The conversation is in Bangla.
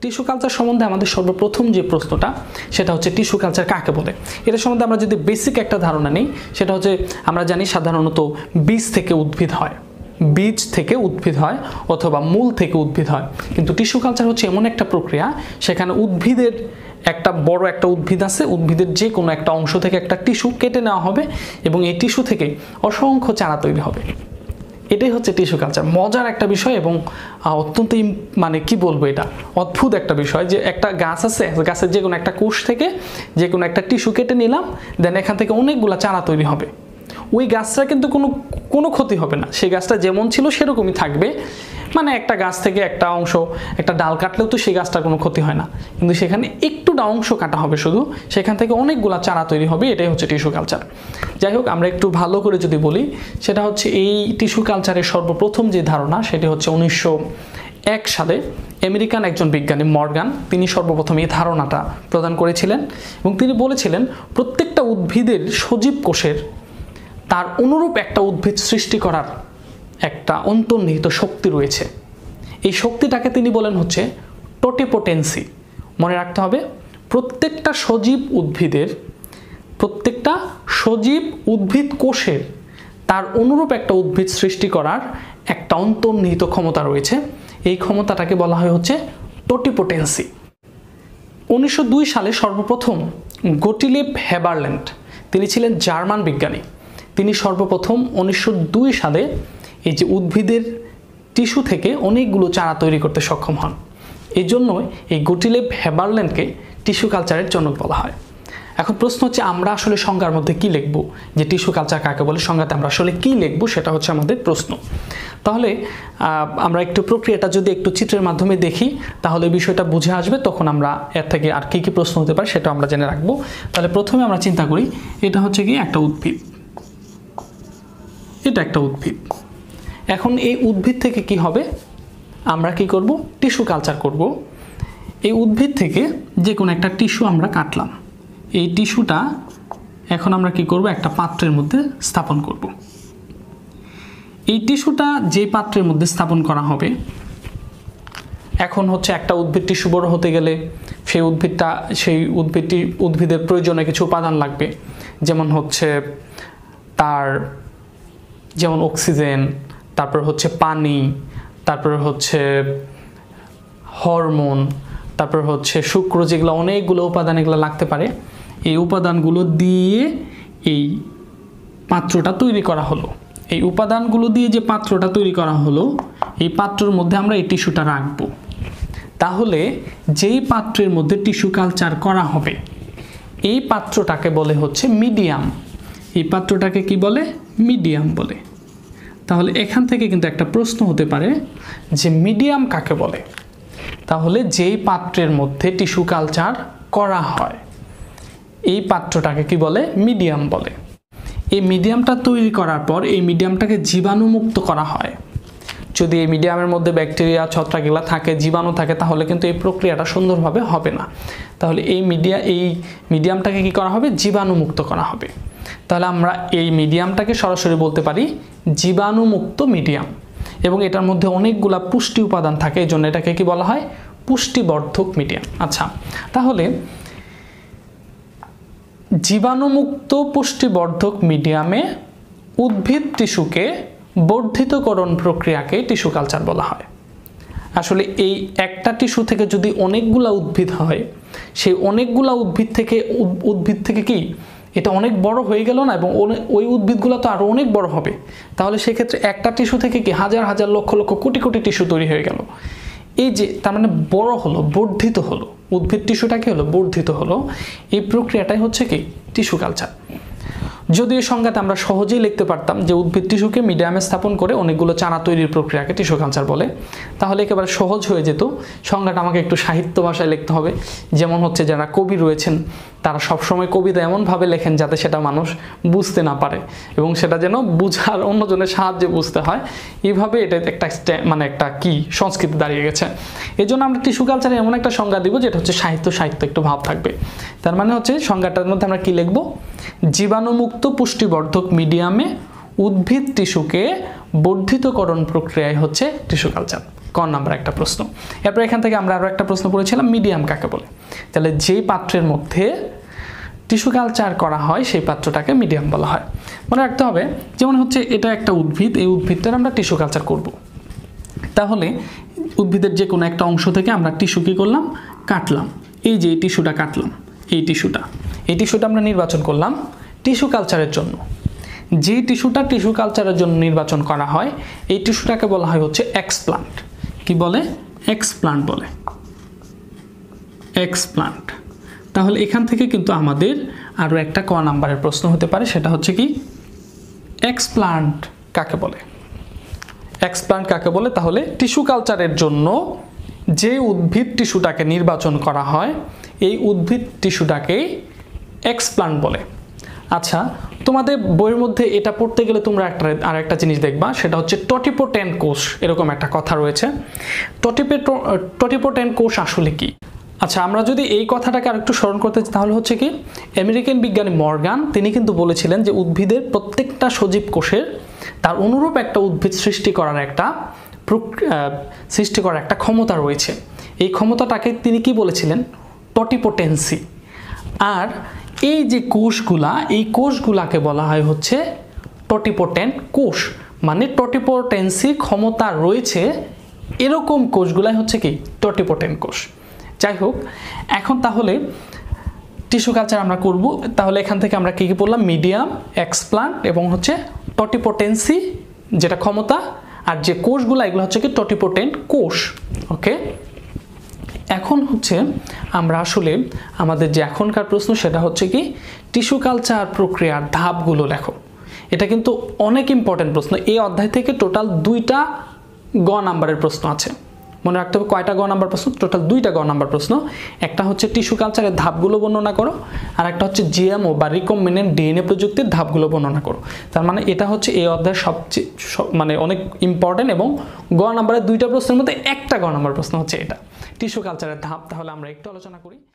টিস্যু কালচার সম্বন্ধে আমাদের সর্বপ্রথম যে প্রশ্নটা সেটা হচ্ছে টিস্যু কালচার কাকে বলে। এটা সম্বন্ধে আমরা যদি বেসিক একটা ধারণা নিই, সেটা হচ্ছে আমরা জানি সাধারণত বীজ থেকে উদ্ভিদ হয়, বীজ থেকে উদ্ভিদ হয় অথবা মূল থেকে উদ্ভিদ হয়। কিন্তু টিস্যু কালচার হচ্ছে এমন একটা প্রক্রিয়া, সেখানে উদ্ভিদের একটা বড় একটা উদ্ভিদ আছে, উদ্ভিদের যে কোনো একটা অংশ থেকে একটা টিস্যু কেটে নেওয়া হবে এবং এই টিস্যু থেকে অসংখ্য চারা তৈরি হবে। এটাই হচ্ছে টিস্যু কালচার। মজার একটা বিষয় এবং অত্যন্ত মানে কি বলবো, এটা অদ্ভুত একটা বিষয় যে একটা গাছ আছে, গাছের যে কোনো একটা কোষ থেকে যে কোনো একটা টিস্যু কেটে নিলাম, দেন এখান থেকে অনেকগুলো চারা তৈরি হবে। ওই গাছটা কিন্তু কোনো ক্ষতি হবে না, সেই গাছটা যেমন ছিল সেরকমই থাকবে। মানে একটা গাছ থেকে একটা অংশ, একটা ডাল কাটলেও তো সেই গাছটার কোনো ক্ষতি হয় না, কিন্তু সেখানে একটুটা অংশ কাটা হবে শুধু, সেখান থেকে অনেকগুলা চারা তৈরি হবে। এটাই হচ্ছে টিস্যু কালচার। যাই হোক, আমরা একটু ভালো করে যদি বলি, সেটা হচ্ছে এই টিস্যু কালচারের সর্বপ্রথম যে ধারণা সেটি হচ্ছে 1901 সালে আমেরিকান একজন বিজ্ঞানী মর্গান, তিনি সর্বপ্রথম এই ধারণাটা প্রদান করেছিলেন এবং তিনি বলেছিলেন প্রত্যেকটা উদ্ভিদের সজীব কোষের তার অনুরূপ একটা উদ্ভিদ সৃষ্টি করার একটা অন্তর্নিহিত শক্তি রয়েছে। এই শক্তিটাকে তিনি বলেন হচ্ছে টোটিপোটেন্সি। মনে রাখতে হবে, প্রত্যেকটা সজীব উদ্ভিদ কোষের তার অনুরূপ একটা উদ্ভিদ সৃষ্টি করার একটা অন্তর্নিহিত ক্ষমতা রয়েছে। এই ক্ষমতাটাকে বলা হয় হচ্ছে টোটিপোটেন্সি। 1902 সালে সর্বপ্রথম গোটিলিব হেবারল্যান্ড, তিনি ছিলেন জার্মান বিজ্ঞানী, তিনি সর্বপ্রথম 1902 সালে এই যে উদ্ভিদের টিস্যু থেকে অনেকগুলো চারা তৈরি করতে সক্ষম হন। এই জন্য এই গোটিলিব হেবারল্যান্ডকে টিস্যু কালচারের জনক বলা হয়। এখন প্রশ্ন হচ্ছে, আমরা আসলে সংজ্ঞার মধ্যে কি লিখব, যে টিস্যু কালচার কাকে বলে, সংজ্ঞাতে আমরা আসলে কি লিখব, সেটা হচ্ছে আমাদের প্রশ্ন। তাহলে আমরা একটু প্রক্রিয়াটা যদি একটু চিত্রের মাধ্যমে দেখি, তাহলে বিষয়টা বুঝে আসবে, তখন আমরা এর থেকে আর কি প্রশ্ন হতে পারে সেটা আমরা জেনে রাখবো। তাহলে প্রথমে আমরা চিন্তা করি, এটা হচ্ছে কি একটা উদ্ভিদ, এটা একটা উদ্ভিদ। এখন এই উদ্ভিদ থেকে কি হবে, আমরা কি করব, টিস্যু কালচার করব। এই উদ্ভিদ থেকে যে কোনো একটা টিস্যু আমরা কাটলাম, এই টিস্যুটা এখন আমরা কি করব, একটা পাত্রের মধ্যে স্থাপন করব। এই টিস্যুটা যে পাত্রের মধ্যে স্থাপন করা হবে, এখন হচ্ছে একটা উদ্ভিদ টিস্যু বড় হতে গেলে সেই উদ্ভিদের প্রয়োজনে কিছু উপাদান লাগবে, যেমন হচ্ছে যেমন অক্সিজেন, তারপর হচ্ছে পানি, তারপর হচ্ছে হরমোন, তারপর হচ্ছে শুক্র, যেগুলো অনেকগুলো উপাদান এগুলো লাগতে পারে। এই উপাদানগুলো দিয়ে এই পাত্রটা তৈরি করা হলো। এই উপাদানগুলো দিয়ে যে পাত্রটা তৈরি করা হলো, এই পাত্রের মধ্যে আমরা এই টিস্যুটা রাখবো। তাহলে যেই পাত্রের মধ্যে টিস্যু কালচার করা হবে, এই পাত্রটাকে বলে হচ্ছে মিডিয়াম। এই পাত্রটাকে কি বলে, মিডিয়াম বলে। তাহলে এখান থেকে কিন্তু একটা প্রশ্ন হতে পারে যে মিডিয়াম কাকে বলে। তাহলে যেই পাত্রের মধ্যে টিস্যু কালচার করা হয়, এই পাত্রটাকে কি বলে, মিডিয়াম বলে। এই মিডিয়ামটা তৈরি করার পর এই মিডিয়ামটাকে জীবাণুমুক্ত করা হয়। যদি এই মিডিয়ামের মধ্যে ব্যাকটেরিয়া, ছত্রাক এগুলো থাকে, জীবাণু থাকে, তাহলে কিন্তু এই প্রক্রিয়াটা সুন্দরভাবে হবে না। তাহলে এই মিডিয়ামটাকে কি করা হবে, জীবাণুমুক্ত করা হবে। তাহলে আমরা এই মিডিয়ামটাকে সরাসরি বলতে পারি জীবাণুমুক্ত মিডিয়াম, এবং এটার মধ্যে অনেকগুলা পুষ্টি উপাদান থাকে, এই জন্য এটাকে কি বলা হয়, পুষ্টিবর্ধক মিডিয়াম। আচ্ছা, তাহলে জীবাণুমুক্ত পুষ্টিবর্ধক মিডিয়ামে উদ্ভিদ টিস্যুকে বর্ধিতকরণ প্রক্রিয়াকে টিস্যু কালচার বলা হয়। আসলে এই একটা টিস্যু থেকে যদি অনেকগুলা উদ্ভিদ হয়, সেই অনেকগুলা উদ্ভিদ থেকে কি এটা অনেক বড় হয়ে গেল না, এবং ওই উদ্ভিদগুলো তো আরো অনেক বড় হবে। তাহলে সেক্ষেত্রে একটা টিস্যু থেকে কি হাজার হাজার লক্ষ লক্ষ কোটি কোটি টিস্যু তৈরি হয়ে গেল। এই যে তার মানে বড় হলো, বর্ধিত হলো, উদ্ভিদ টিস্যুটা কি হলো, বর্ধিত হলো। এই প্রক্রিয়াটাই হচ্ছে কি টিস্যু কালচার। যদি এই সংজ্ঞাতে আমরা সহজেই লিখতে পারতাম যে উদ্ভিদ টিস্যুকে মিডিয়ামে স্থাপন করে অনেকগুলো চারা তৈরির প্রক্রিয়াকে টিস্যু কালচার বলে, তাহলে একেবারে সহজ হয়ে যেত। সংজ্ঞাটা আমাকে একটু সাহিত্য ভাষায় লিখতে হবে। যেমন হচ্ছে যারা কবি রয়েছেন, তারা সবসময় কবিতা এমনভাবে লেখেন যাতে সেটা মানুষ বুঝতে না পারে এবং সেটা যেন বুঝার অন্যজনের সাহায্যে বুঝতে হয়। এইভাবে এটা একটা কি সংস্কৃতি দাঁড়িয়ে গেছে। এই জন্য আমরা টিস্যু কালচারে এমন একটা সংজ্ঞা দিব যেটা হচ্ছে সাহিত্য একটু ভাব থাকবে। তার মানে হচ্ছে সংজ্ঞাটার মধ্যে আমরা কি লিখব, জীবাণুমুক্ত পুষ্টিবর্ধক মিডিয়ামে উদ্ভিদ টিস্যুকে বর্ধিতকরণ প্রক্রিয়ায় হচ্ছে টিস্যু কালচার। ক নাম্বার একটা প্রশ্ন। এরপর এখান থেকে আমরা আরও একটা প্রশ্ন পড়েছিলাম, মিডিয়াম কাকে বলে। তাহলে যেই পাত্রের মধ্যে টিস্যু কালচার করা হয় সেই পাত্রটাকে মিডিয়াম বলা হয়। মনে রাখতে হবে, যেমন হচ্ছে এটা একটা উদ্ভিদ, এই উদ্ভিদটার আমরা টিস্যু কালচার করব। তাহলে উদ্ভিদের যে কোনো একটা অংশ থেকে আমরা টিস্যু কী করলাম, কাটলাম। এই যে এই টিস্যুটা কাটলাম, এই টিস্যুটা আমরা নির্বাচন করলাম টিস্যু কালচারের জন্য। যে টিস্যুটা টিস্যু কালচারের জন্য নির্বাচন করা হয় এই টিস্যুটাকে বলা হয় হচ্ছে এক্সপ্লান্ট। কি বলে? এক্সপ্লান্ট বলে, এক্সপ্লান্ট। তাহলে এখান থেকে কিন্তু আমাদের আরও একটা ক নাম্বারের প্রশ্ন হতে পারে, সেটা হচ্ছে কি এক্সপ্লান্ট কাকে বলে। এক্সপ্লান্ট কাকে বলে? তাহলে টিস্যু কালচারের জন্য যে উদ্ভিদ টিস্যুটাকে নির্বাচন করা হয় এই উদ্ভিদ টিস্যুটাকেই এক্সপ্লান্ট বলে। আচ্ছা, তোমাদের বইয়ের মধ্যে এটা পড়তে গেলে তোমরা আর একটা জিনিস দেখবা, সেটা হচ্ছে টটিপোটেন্ট কোষ, এরকম একটা কথা রয়েছে। টটিপোটেন্ট কোষ আসলে কি? আচ্ছা, আমরা যদি এই কথাটাকে আরেকটু স্মরণ করতে চাই তাহলে হচ্ছে কি, আমেরিকান বিজ্ঞানী মর্গান তিনি কিন্তু বলেছিলেন যে উদ্ভিদের প্রত্যেকটা সজীব কোষের তার অনুরূপ একটা উদ্ভিদ সৃষ্টি করার একটা ক্ষমতা রয়েছে। এই ক্ষমতাটাকে তিনি কি বলেছিলেন? টটিপোটেন্সি। আর এই যে কোষগুলা, এই কোষগুলাকে বলা হয় হচ্ছে টটিপোটেন্ট কোষ। মানে টটিপোটেন্সি ক্ষমতা রয়েছে এরকম কোষগুলাই হচ্ছে কি টটিপোটেন্ট কোষ। যাই হোক, এখন তাহলে টিস্যু কালচার আমরা করব। তাহলে এখান থেকে আমরা কী কী বললাম? মিডিয়াম, এক্সপ্লান্ট এবং হচ্ছে টটিপোটেন্সি যেটা ক্ষমতা, আর যে কোষগুলো এগুলো হচ্ছে কি টটিপোটেন্ট কোষ। ওকে, এখন হচ্ছে আমরা আসলে আমাদের যে এখনকার প্রশ্ন সেটা হচ্ছে কি টিস্যু কালচার প্রক্রিয়ার ধাপগুলো লেখো। এটা কিন্তু অনেক ইম্পর্টেন্ট প্রশ্ন। এই অধ্যায় থেকে টোটাল 2টা গ নাম্বারের প্রশ্ন আছে। মনে রাখতে হবে কয়টা গ নাম্বার প্রশ্ন? টোটাল 2টা গ নাম্বার প্রশ্ন। একটা হচ্ছে টিস্যু কালচারের ধাপগুলো বর্ণনা করো, আর একটা হচ্ছে জিএমও বা রিকম্বিনেন্ট ডিএনএ প্রযুক্তির ধাপগুলো বর্ণনা করো। তার মানে এটা হচ্ছে এই অধ্যায়ের সবচেয়ে মানে অনেক ইম্পর্টেন্ট, এবং গ নাম্বারের 2টা প্রশ্নের মধ্যে একটা গ নাম্বার প্রশ্ন হচ্ছে এটা টিস্যু কালচারের ধাপ। তাহলে আমরা একটু আলোচনা করি।